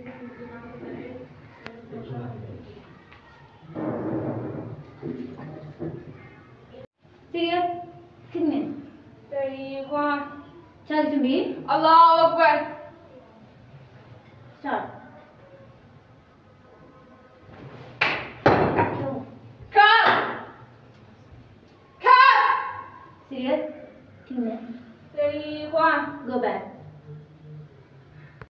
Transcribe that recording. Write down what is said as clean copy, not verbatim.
Serious? Fitness. Ready, one. Chal Jimmy. Allahu Akbar. Start. Cut. Cut. Serious? Fitness. Ready, one. Go back.